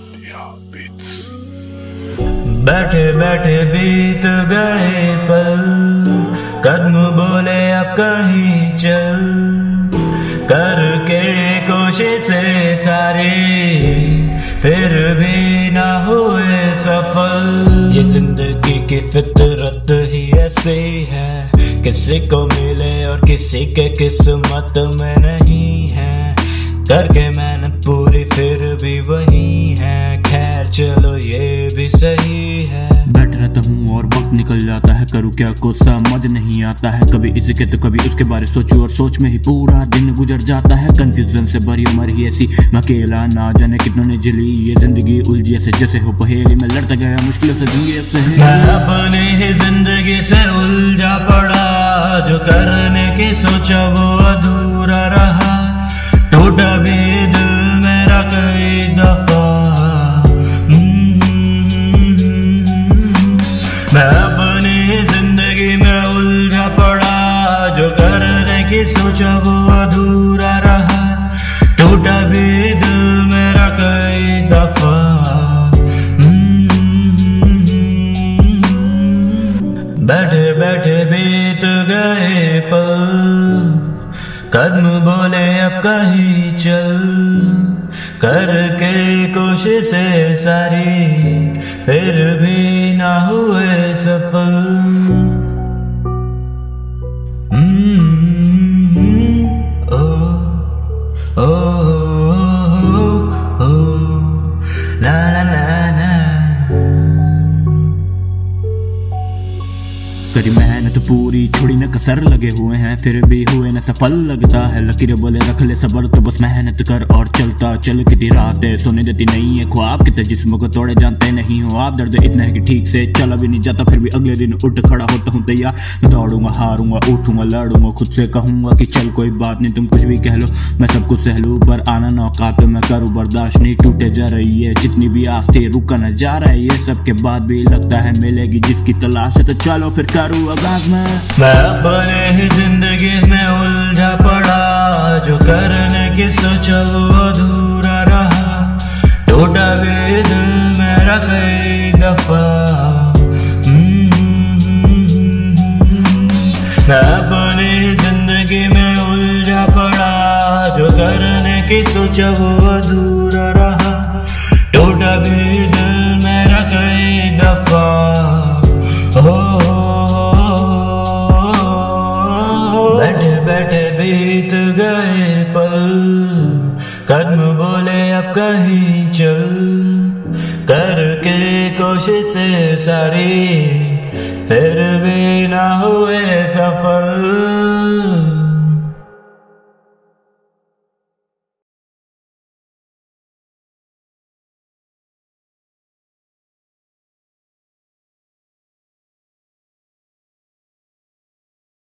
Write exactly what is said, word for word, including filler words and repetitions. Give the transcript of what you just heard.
बैठे बैठे बीत गए पल, कदम बोले अब कहीं चल, करके कोशिशें सारी फिर भी ना हुए सफल। ये जिंदगी की फितरत ही ऐसी है, किसी को मिले और किसी के किस्मत में नहीं है। करके मेहनत पूरी फिर भी वही है, खैर चलो ये भी सही है। बैठ रहता हूँ और वक्त निकल जाता है, करूँ क्या कुछ समझ नहीं आता है। कभी इसके तो कभी उसके बारे सोचूं और सोच में ही पूरा दिन गुजर जाता है। कंफ्यूजन से भरी उम्र ही ऐसी, मैं अकेला ना जाने कितनों ने जली ये जिंदगी उलझी ऐसे जैसे हो पहेली में लड़ता गया मुश्किलों से जिंदगी अब से। मैं अपनी ही जिंदगी से उलझा पड़ा, जो करने की सोचा वो अधूरा रहा। टूटा भी दिल मेरा कई दफा, मैं अपनी जिंदगी में उलझा पड़ा, जो करने की सोचा वो अधूरा रहा। टूटा भी दिल मेरा कई दफा, बैठे बैठे बीत गए पल, कदम बोले अब कहीं चल, करके कोशिशें सारी फिर भी ना हुए सफल। ओ ओ ओ ना ना ना ना। करी मेहनत पूरी छोड़ी न कसर लगे हुए हैं, फिर भी हुए न सफल लगता है। लकीर बोले रख ले सबर तो बस मेहनत कर और चलता चल। कितनी रातें सोने देती नहीं है ख्वाब, कितने जिस्म को तोड़े जानते नहीं हो आप। दर्द इतना है कि ठीक से चला भी नहीं जाता, फिर भी अगले दिन उठ खड़ा होता हूँ तैयार। दौड़ूंगा हारूंगा उठूंगा लड़ूंगा, खुद से कहूंगा कि चल कोई बात नहीं तुम कुछ भी कह लो, मैं सब कुछ सह लूं। पर आना नौका पे मैं करूँ बर्दाश्त नहीं, टूटे जा रही है जितनी भी आस थी, रुका न जा रहा है ये सब के बाद भी। लगता है मिलेगी जिसकी तलाश है तो चलो फिर करूँ आगाज में। मैं अपने ही जिंदगी में उलझा पड़ा, जो करने की सोचा वो अधूरा रहा। टूटा भी दिल मेरा कई दफा, मैं अपनी जिंदगी में उलझा पड़ा, जो करने की सोचा वो अधूरा रहा। टूटा भी दिल मेरा कई दफा, हो बैठे बैठे बीत गए पल, कदम बोले अब कहीं चल, करके कोशिशें सारी फिर भी ना हुए सफल।